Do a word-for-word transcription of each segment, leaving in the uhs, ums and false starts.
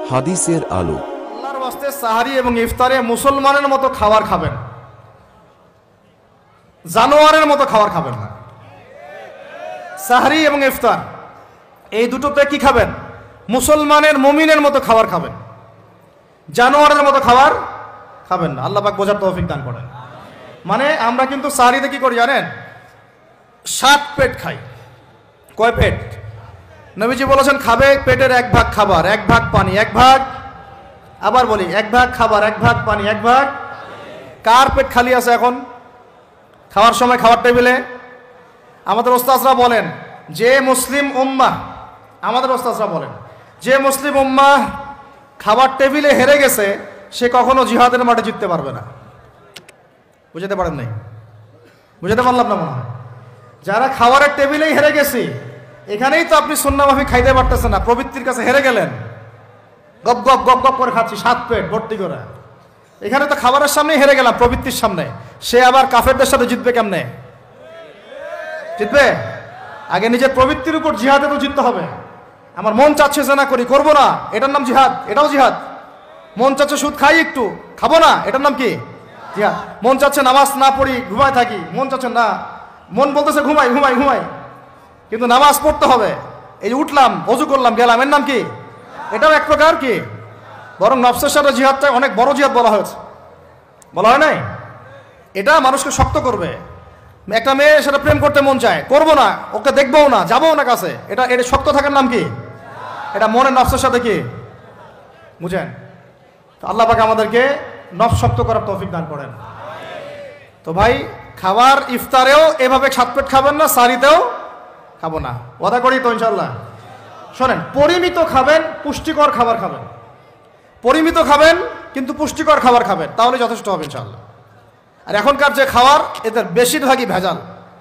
হাদিসের আলো। আল্লাহর ওয়াস্তে সাহারি এবং ইফতারে মুসলমানের মতো খাবার খাবেন, জানোয়ারের মতো খাবার খাবেন না। সাহারি এবং ইফতার এই দুটোতে কি খাবেন? মুসলমানের মুমিনের মতো খাবার খাবেন, জানোয়ারের মতো খাবার খাবেন না। আল্লাহ পাক বোঝার তৌফিক দান করেন। মানে আমরা কিন্তু সাহারিতে কি করি জানেন? সাত পেট খাই। কয় পেট? নবীজি বলেছেন খাবে পেটের এক ভাগ খাবার, এক ভাগ পানি, এক ভাগ, আবার বলি, এক ভাগ খাবার, এক ভাগ পানি, এক ভাগ। কার পেট খালি আছে এখন খাওয়ার সময় খাওয়ার টেবিলে? আমাদের ওস্তাদরা বলেন যে মুসলিম উম্মাহ, আমাদের ওস্তাদরা বলেন যে মুসলিম উম্মাহ খাবার টেবিলে হেরে গেছে সে কখনো জিহাদের মাঠে জিততে পারবে না। বুঝতে পারেন নাই? বুঝতে পারলাম না মনে হয়। যারা খাবারের টেবিলেই হেরে গেছি, এখানেই তো আপনি সুন্নাহ মাফিক খাইতে পারতেছেন না, প্রবৃত্তির কাছে হেরে গেলেন। গপ গপ গপ গপ করে খাচ্ছি সাত পেট ভর্তি করে, এখানে তো খাবারের সামনেই হেরে গেলাম, প্রবৃত্তির সামনে। সে আবার কাফেরদের সাথে জিতবে কেমনে? জিতবে আগে নিজের প্রবৃত্তির উপর জিহাদে তো জিততে হবে। আমার মন চাচ্ছে যে না করি, করবো না, এটার নাম জিহাদ, এটাও জিহাদ। মন চাচ্ছে সুদ খাই একটু, খাবো না, এটার নাম কি? জিহাদ। মন চাচ্ছে নামাজ না পড়ি, ঘুমায় থাকি, মন চাচ্ছে না, মন বলতেছে ঘুমাই ঘুমাই ঘুমাই, কিন্তু নামাজ পড়তে হবে। এই যে উঠলাম, অজু করলাম, গেলাম, এর নাম কি? এটাও এক প্রকার কি? বরং নফসের সাথে জিহাদটা অনেক বড় জিহাদ বলা হয়েছে, বলা হয় নাই? এটা মানুষকে শক্ত করবে। একটা মেয়ে সেটা প্রেম করতে মন চায়, করবো না, ওকে দেখবও না, যাবো না কাছে, এটা এটা শক্ত থাকার নাম কি? এটা মনের নফসের সাথে কি? বুঝেন? আল্লাহ পাক আমাদেরকে নফস শক্ত করার তৌফিক দান করেন। তো ভাই, খাবার ইফতারেও এভাবে সাত পেট খাবেন না, সারিতেও খাবো না, ওয়াদা করি তো ইনশাল্লাহ। শোনেন, পরিমিত খাবেন, পুষ্টিকর খাবার খাবেন, পরিমিত খাবেন কিন্তু পুষ্টিকর খাবার খাবেন, তাহলে যথেষ্ট হবে ইনশাল্লাহ। আর এখনকার যে খাবার, এদের বেশিরভাগই ভেজাল।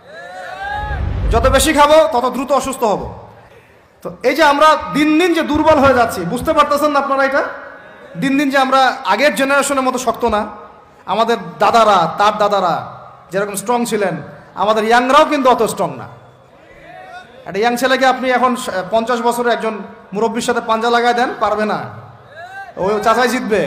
যত বেশি খাবো তত দ্রুত অসুস্থ হব। তো এই যে আমরা দিন দিন যে দুর্বল হয়ে যাচ্ছি, বুঝতে পারতেছেন না আপনারা? এটা দিন দিন যে আমরা আগের জেনারেশনের মতো শক্ত না। আমাদের দাদারা, তার দাদারা যেরকম স্ট্রং ছিলেন, আমাদের ইয়াংরাও কিন্তু অত স্ট্রং না। একটা ইয়াং ছেলেকে আপনি এখন পঞ্চাশ বছরের একজন মুরব্বীর সাথে পাঞ্জা লাগায় দেন, পারবে না, ওই চাচাই জিতবে।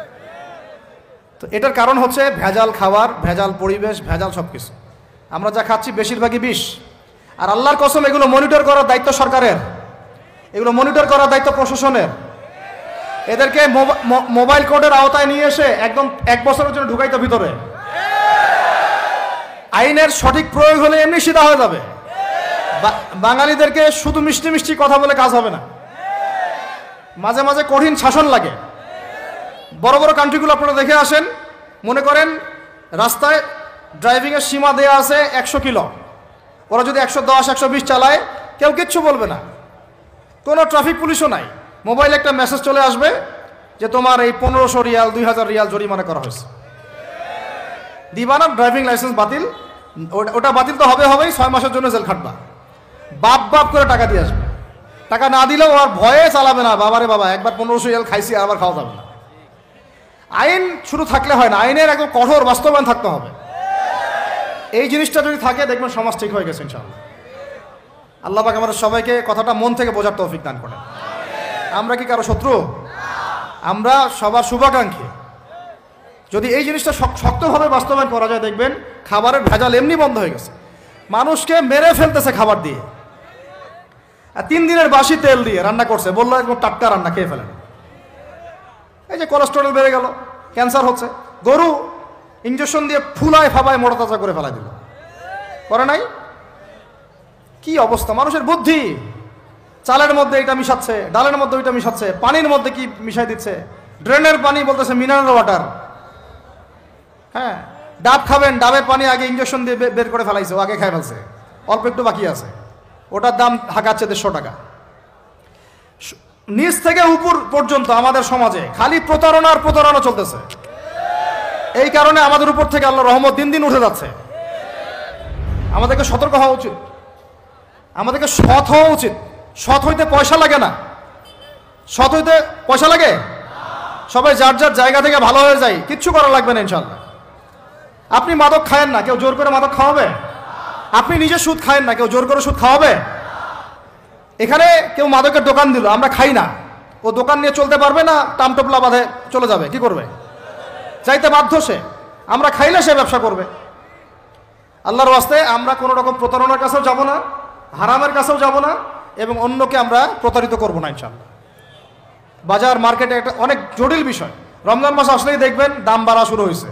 তো এটার কারণ হচ্ছে ভেজাল খাবার, ভেজাল পরিবেশ, ভেজাল সব কিছু। আমরা যা খাচ্ছি বেশিরভাগই বিষ। আর আল্লাহর কসম, এগুলো মনিটর করার দায়িত্ব সরকারের, এগুলো মনিটর করার দায়িত্ব প্রশাসনের। এদেরকে মোবাইল কোর্টের আওতায় নিয়ে এসে একদম এক বছরের জন্য ঢুকাইতে ভিতরে। আইনের সঠিক প্রয়োগ হলে এমনি সিধা হয়ে যাবে। বাঙালিদেরকে শুধু মিষ্টি মিষ্টি কথা বলে কাজ হবে না, মাঝে মাঝে কঠিন শাসন লাগে। বড় বড় কান্ট্রিগুলো আপনারা দেখে আসেন, মনে করেন রাস্তায় ড্রাইভিংয়ের সীমা দেওয়া আছে একশো কিলো, ওরা যদি একশো দশ একশো বিশ চালায় কেউ কিচ্ছু বলবে না, কোনো ট্রাফিক পুলিশও নাই। মোবাইলে একটা মেসেজ চলে আসবে যে তোমার এই পনেরোশো রিয়াল, দুই হাজার রিয়াল জরিমানা করা হয়েছে। দিবা না, ড্রাইভিং লাইসেন্স বাতিল। ওটা বাতিল তো হবে হবেই, ছয় মাসের জন্য জেল খাটবা। বাপ বাপ করে টাকা দিয়ে আসবে, টাকা না দিলেও আর ভয়ে চালাবে না। বাবারে বাবা, একবার পনেরোশো রিয়াল খাইছি, আবার খাওয়া যাবে না। আইন শুরু থাকলে হয় না, আইনের একদম কঠোর বাস্তবায়ন থাকতে হবে। এই জিনিসটা যদি থাকে, দেখবেন সমাজ ঠিক হয়ে গেছে ইনশাআল্লাহ। আল্লাহ পাক আমাদের সবাইকে কথাটা মন থেকে বোঝার তৌফিক দান করেন। আমরা কি কারো শত্রু? আমরা সবার শুভাকাঙ্ক্ষী। যদি এই জিনিসটা শক্তভাবে বাস্তবায়ন করা যায়, দেখবেন খাবারের ভেজাল এমনি বন্ধ হয়ে গেছে। মানুষকে মেরে ফেলতেছে খাবার দিয়ে, আর তিন দিনের বাসি তেল দিয়ে রান্না করছে, বললো একদম টাটকা রান্না, খেয়ে ফেলেন। এই যে কোলেস্টেরল বেড়ে গেল, ক্যান্সার হচ্ছে। গরু ইঞ্জেকশন দিয়ে ফুলায় ফাবায় মোটা তাজা করে ফেলা দিল, করে নাই? কি অবস্থা মানুষের বুদ্ধি! চালের মধ্যে এটা মিশাচ্ছে, ডালের মধ্যে ওইটা মিশাচ্ছে, পানির মধ্যে কি মিশাই দিচ্ছে, ড্রেনের পানি বলতেছে মিনারেল ওয়াটার। হ্যাঁ, ডাব খাবেন, ডাবের পানি আগে ইঞ্জেকশন দিয়ে বের করে ফেলাইছে, ও আগে খাই ফেলছে, অল্প একটু বাকি আছে, ওটার দাম হাঁকাচ্ছে দেড়শো টাকা। নিচ থেকে উপর পর্যন্ত আমাদের সমাজে খালি প্রতারণা আর প্রতারণা চলতেছে। এই কারণে আমাদের উপর থেকে আল্লাহর রহমত দিন দিন উঠে যাচ্ছে। আমাদেরকে সতর্ক হওয়া উচিত, আমাদেরকে সৎ হওয়া উচিত। সৎ হইতে পয়সা লাগে না, সৎ হইতে পয়সা লাগে। সবাই যার যার জায়গা থেকে ভালো হয়ে যায়, কিচ্ছু করা লাগবে না ইনশাল্লাহ। আপনি মাদক খায়েন না, কেউ জোর করে মাদক খাওয়াবে? আপনি নিজে সুদ খায়েন না, কেউ জোর করে সুদ খাওয়াবে? এখানে কেউ মাদকের দোকান দিল, আমরা খাই না, ও দোকান নিয়ে চলতে পারবে না, টামটোপলা বাঁধে চলে যাবে, কি করবে? চাইতে বাধ্য সে। আমরা খাইলে সে ব্যবসা করবে। আল্লাহর ওয়াস্তে আমরা কোনো রকম প্রতারণার কাছেও যাব না, হারামের কাছেও যাব না, এবং অন্যকে আমরা প্রতারিত করব না ইনশাআল্লাহ। বাজার মার্কেটে একটা অনেক জটিল বিষয়। রমজান মাস আসলেই দেখবেন দাম বাড়া শুরু হয়েছে।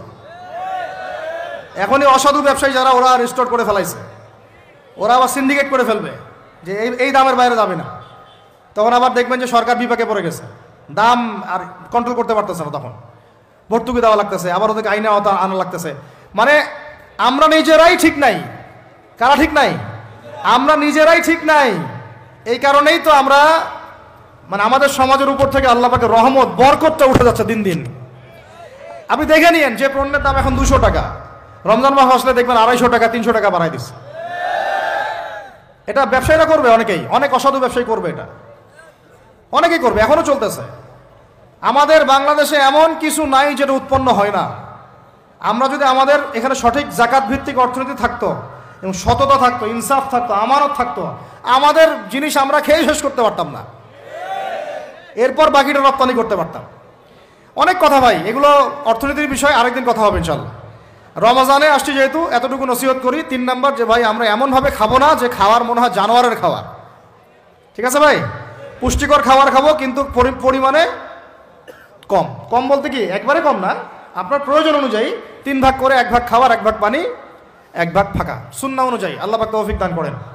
এখনই অসাধু ব্যবসায়ী যারা, ওরা রিস্টোর করে ফেলাইছে, ওরা আবার সিন্ডিকেট করে ফেলবে যে এই এই দামের বাইরে যাবে না। তখন আবার দেখবেন যে সরকার বিপাকে পড়ে গেছে, দাম আর কন্ট্রোল করতে পারতেছে না, তখন ভর্তুকি দেওয়া লাগতেছে, আবার ওদেরকে আইনে আওতা আনা লাগতেছে। মানে আমরা নিজেরাই ঠিক নাই। কারা ঠিক নাই? আমরা নিজেরাই ঠিক নাই। এই কারণেই তো আমরা, মানে আমাদের সমাজের উপর থেকে আল্লাহ পাকের রহমত, বরকতটা উঠে যাচ্ছে দিন দিন। আপনি দেখে নিয়েন যে পণ্যের দাম এখন দুশো টাকা, রমজান মাস আসলে দেখবেন আড়াইশো টাকা তিনশো টাকা বাড়াই দিচ্ছে। এটা ব্যবসায়ীরা করবে, অনেকেই, অনেক অসাধু ব্যবসায়ী করবে, এটা অনেকেই করবে, এখনো চলতেছে। আমাদের বাংলাদেশে এমন কিছু নাই যেটা উৎপন্ন হয় না। আমরা যদি আমাদের এখানে সঠিক জাকাত ভিত্তিক অর্থনীতি থাকতো এবং সততা থাকতো, ইনসাফ থাকতো, আমানত থাকতো, আমাদের জিনিস আমরা খেয়ে শেষ করতে পারতাম না, এরপর বাকিটা রপ্তানি করতে পারতাম। অনেক কথা ভাই, এগুলো অর্থনীতির বিষয়, আরেকদিন কথা হবে ইনশাল্লাহ। রমজানে আসছি যেহেতু, এতটুকু নসিহত করি। তিন নাম্বার, যে ভাই আমরা এমনভাবে খাবো না যে খাওয়ার মনে হয় জানোয়ারের খাবার। ঠিক আছে ভাই? পুষ্টিকর খাবার খাবো, কিন্তু পরিমাণে কম। কম বলতে কি একবারে কম না, আপনার প্রয়োজন অনুযায়ী তিন ভাগ করে, এক ভাগ খাবার, এক ভাগ পানি, এক ভাগ ফাঁকা, সুন্নাহ অনুযায়ী। আল্লাহ পাক তৌফিক দান করেন।